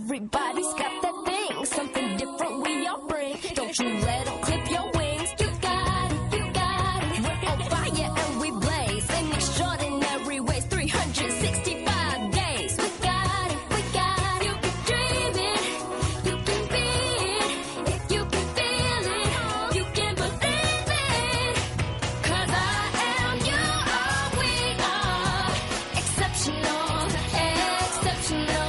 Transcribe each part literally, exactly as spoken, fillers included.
Everybody's got that thing, something different we all bring. Don't you let them clip your wings. You got it, you got it. We're on fire and we blaze in extraordinary ways. three hundred sixty-five days. We got it, we got it. You can dream it, you can be it. If you can feel it, you can believe it. Cause I am, you are, we are exceptional, exceptional.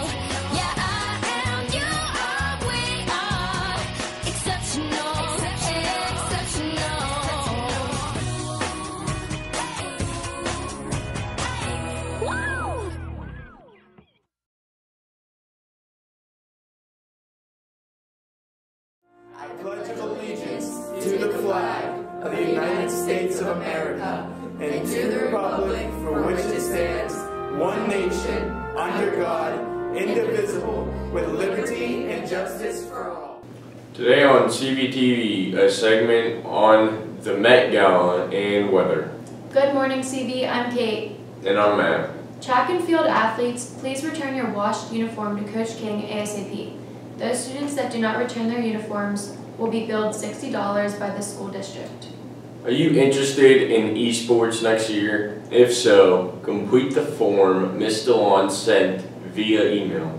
I pledge allegiance to the flag of the United States of America and to the republic for which it stands, one nation, under God, indivisible, with liberty and justice for all. Today on C B T V, a segment on the Met Gala and weather. Good morning, C B. I'm Kate. And I'm Matt. Track and field athletes, please return your washed uniform to Coach King ASAP. Those students that do not return their uniforms will be billed sixty dollars by the school district. Are you interested in esports next year? If so, complete the form Miz DeLon sent via email.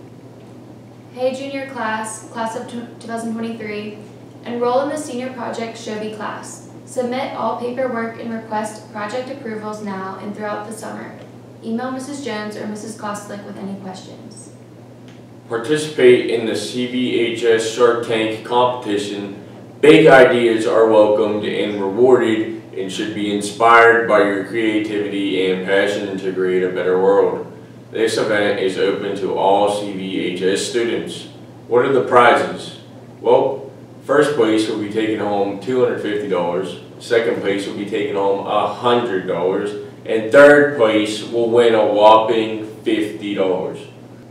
Hey junior class, class of two thousand twenty-three, enroll in the senior project Shobi class. Submit all paperwork and request project approvals now and throughout the summer. Email Missus Jones or Missus Kostlik with any questions. Participate in the C V H S Shark Tank competition. Big ideas are welcomed and rewarded and should be inspired by your creativity and passion to create a better world. This event is open to all C V H S students. What are the prizes? Well, first place will be taking home two hundred fifty dollars, second place will be taking home one hundred dollars, and third place will win a whopping fifty dollars.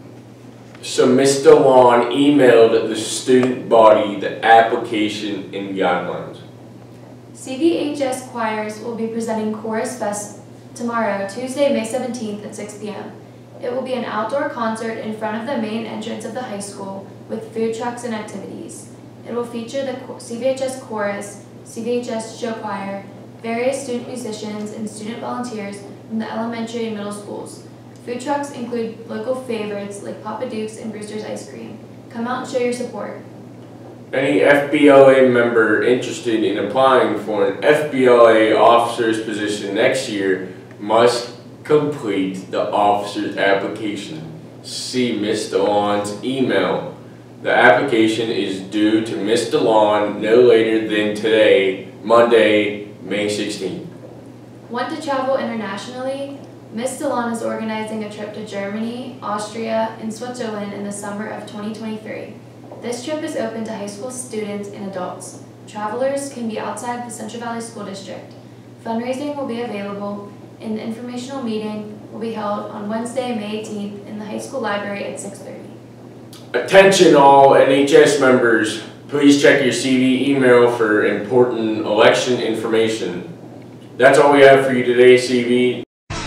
So Miz DeLon emailed the student body the application and guidelines. C V H S choirs will be presenting Chorus Fest tomorrow, Tuesday, May seventeenth at six p m It will be an outdoor concert in front of the main entrance of the high school with food trucks and activities. It will feature the C V H S Chorus, C V H S Show Choir, various student musicians, and student volunteers from the elementary and middle schools. Food trucks include local favorites like Papa Duke's and Brewster's Ice Cream. Come out and show your support. Any F B L A member interested in applying for an F B L A officer's position next year must complete the officer's application. See Miz DeLon's email. The application is due to Miz DeLon no later than today, Monday, May sixteenth. Want to travel internationally? Miz DeLon is organizing a trip to Germany, Austria, and Switzerland in the summer of twenty twenty-three. This trip is open to high school students and adults. Travelers can be outside the Central Valley School District. Fundraising will be available, and the informational meeting will be held on Wednesday, May eighteenth in the high school library at six thirty. Attention all N H S members, please check your C V email for important election information. That's all we have for you today, C V.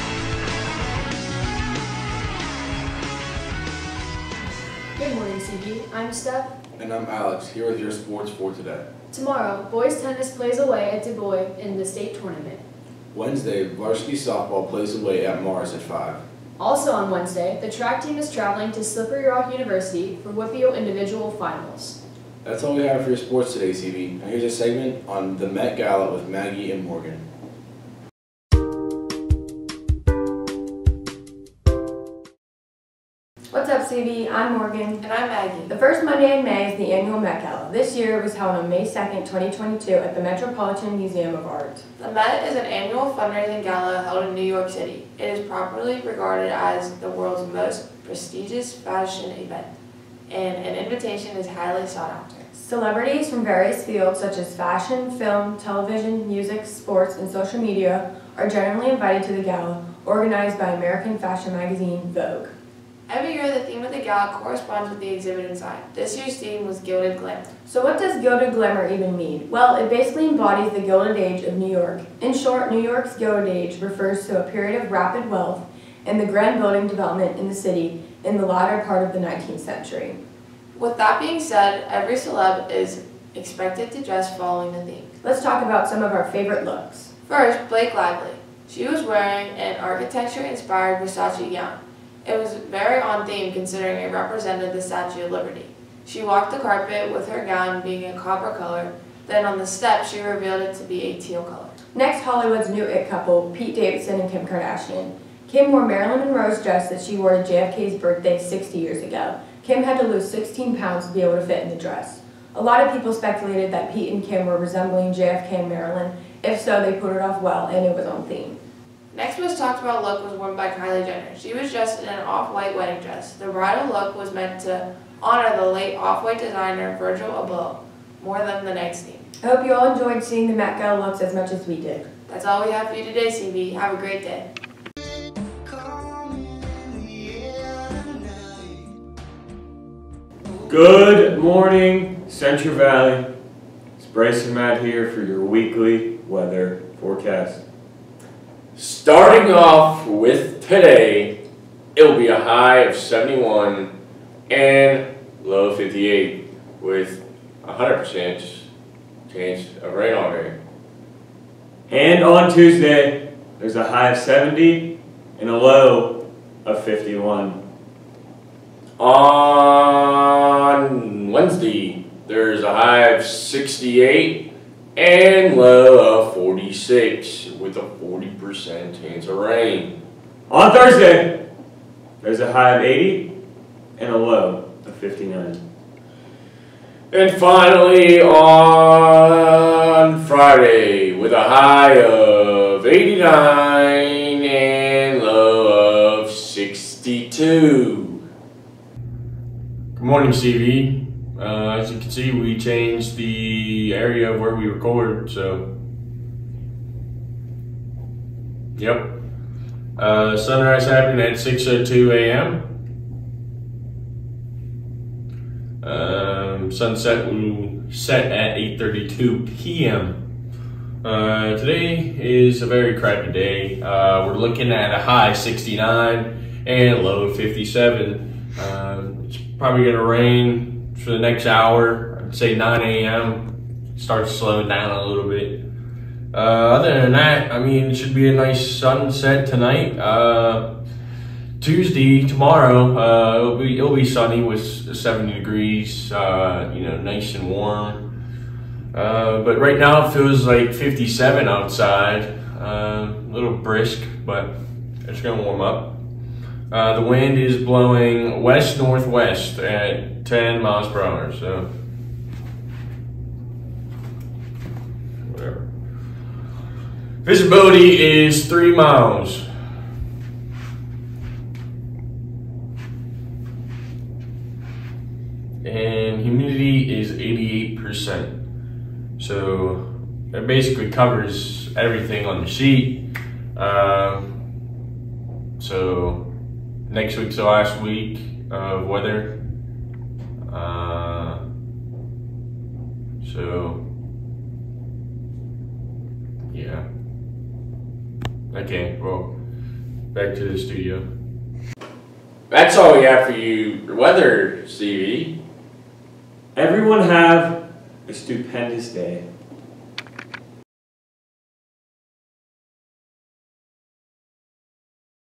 Good morning, C V. I'm Steph. And I'm Alex, here with your sports for today. Tomorrow, boys tennis plays away at Du Bois in the state tournament. Wednesday, varsity softball plays away at Mars at five. Also on Wednesday, the track team is traveling to Slippery Rock University for Whippio individual finals. That's all we have for your sports today, C V. Now here's a segment on the Met Gala with Maggie and Morgan. What's up, C V? I'm Morgan. And I'm Maggie. The first Monday in May is the annual Met Gala. This year it was held on May second, twenty twenty-two at the Metropolitan Museum of Art. The Met is an annual fundraising gala held in New York City. It is properly regarded as the world's most prestigious fashion event, and an invitation is highly sought after. Celebrities from various fields such as fashion, film, television, music, sports, and social media are generally invited to the gala, organized by American fashion magazine Vogue. Every year, the theme of the gala corresponds with the exhibit inside. This year's theme was Gilded Glamour. So what does Gilded Glamour even mean? Well, it basically embodies the Gilded Age of New York. In short, New York's Gilded Age refers to a period of rapid wealth and the grand building development in the city in the latter part of the nineteenth century. With that being said, every celeb is expected to dress following the theme. Let's talk about some of our favorite looks. First, Blake Lively. She was wearing an architecture-inspired Versace gown. It was very on theme considering it represented the Statue of Liberty. She walked the carpet with her gown being a copper color, then on the steps she revealed it to be a teal color. Next, Hollywood's new it couple, Pete Davidson and Kim Kardashian. Kim wore Marilyn Monroe's dress that she wore to J F K's birthday sixty years ago. Kim had to lose sixteen pounds to be able to fit in the dress. A lot of people speculated that Pete and Kim were resembling J F K and Marilyn. If so, they put it off well, and it was on theme. Next most talked about look was worn by Kylie Jenner. She was dressed in an off-white wedding dress. The bridal look was meant to honor the late off-white designer Virgil Abloh more than the night's theme. I hope you all enjoyed seeing the Met Gala looks as much as we did. That's all we have for you today, C B. Have a great day. Good morning, Central Valley. It's Bryce and Matt here for your weekly weather forecast. Starting off with today, it'll be a high of seventy-one and low fifty-eight with a one hundred percent chance of rain all day. And on Tuesday, there's a high of seventy and a low of fifty-one. On Wednesday, there's a high of sixty-eight and low of forty-six with a forty percent chance of rain. On Thursday, there's a high of eighty and a low of fifty-nine. And finally, on Friday, with a high of eighty-nine and low of sixty-two. Good morning, C V. Uh, as you can see, we changed the area of where we record, so. Yep. Uh, sunrise happened at six oh two a m Um, sunset will set at eight thirty-two p m Uh, today is a very crappy day. Uh, we're looking at a high sixty-nine and low fifty-seven. Uh, it's probably going to rain for the next hour. I'd say nine a m Starts slowing down a little bit. Uh, other than that, I mean, it should be a nice sunset tonight. Uh, Tuesday, tomorrow, uh, it'll be it'll be sunny with seventy degrees. Uh, you know, nice and warm. Uh, but right now it feels like fifty-seven outside. Uh, a little brisk, but it's gonna warm up. Uh, the wind is blowing west northwest at ten miles per hour. So whatever. Visibility is three miles. And humidity is eighty-eight percent. So it basically covers everything on the sheet. Uh, so next week's the last week of weather. Uh, so yeah. Okay, well, back to the studio. That's all we have for you, weather, C V. Everyone have a stupendous day.